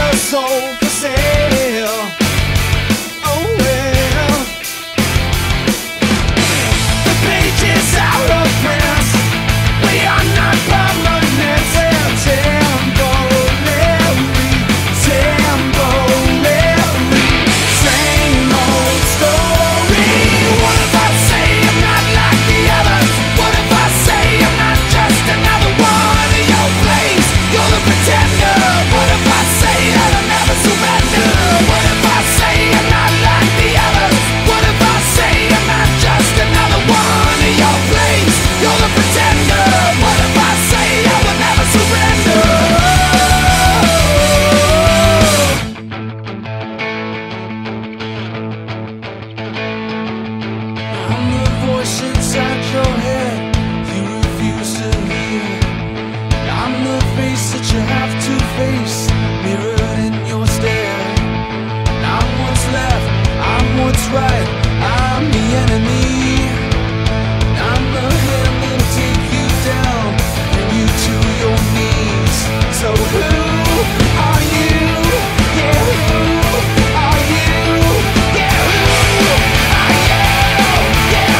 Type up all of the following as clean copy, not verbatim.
your soul for sale. Oh well, the page is out of print. We are not permanent. Temporary, temporary, same old story. What if I say I'm not like the others? What if I say I'm not just another one of your plays? You're the pretender. What if I say that I'll never surrender? What if I say I'm not like the others? What if I say I'm not just another one of your plays? You're the pretender. What if I say I will never surrender? I'm the voice inside your head you refuse to hear. I'm the face that you have to face, mirrored in your stare. I'm what's left, I'm what's right, I'm the enemy. I'm the hand that'll take you down, bring you to your knees. So who are you? Yeah, who are you? Yeah, who are you? Yeah,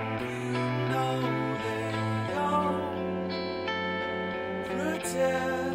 who are you? Don't you know that you're pretend?